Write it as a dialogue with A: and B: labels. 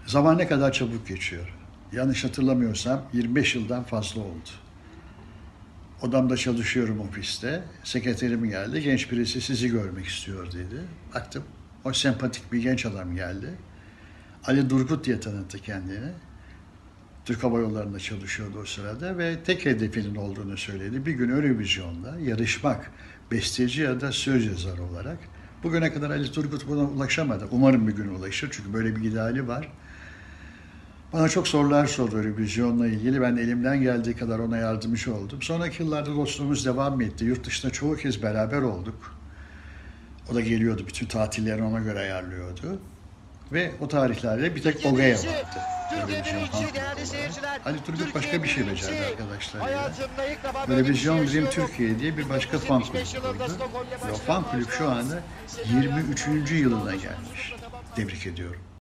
A: Zaman ne kadar çabuk geçiyor. Yanlış hatırlamıyorsam 25 yıldan fazla oldu. Odamda çalışıyorum ofiste. Sekreterim geldi. Genç birisi sizi görmek istiyor dedi. Baktım. O sempatik bir genç adam geldi. Ali Durgut diye tanıttı kendini. Türk Hava Yolları'nda çalışıyordu o sırada ve tek hedefinin olduğunu söyledi. Bir gün Eurovision'da yarışmak, besteci ya da söz yazarı olarak. Bugüne kadar Ali Turgut buna ulaşamadı. Umarım bir gün ulaşır çünkü böyle bir ideali var. Bana çok sorular sordu Eurovision'la ilgili. Ben elimden geldiği kadar ona yardımcı oldum. Sonraki yıllarda dostluğumuz devam etti. Yurt dışında çoğu kez beraber olduk. O da geliyordu, bütün tatillerini ona göre ayarlıyordu. Ve o tarihlerde bir tek Ogaya vardı. Televizyon Ali Turgut başka bir şey becerdi arkadaşlarıyla. Televizyon Dream Türkiye diye bir başka fan kulübü kurdu. Ve o fan kulüp şu anda 23. yılına gelmiş. Tebrik ediyorum.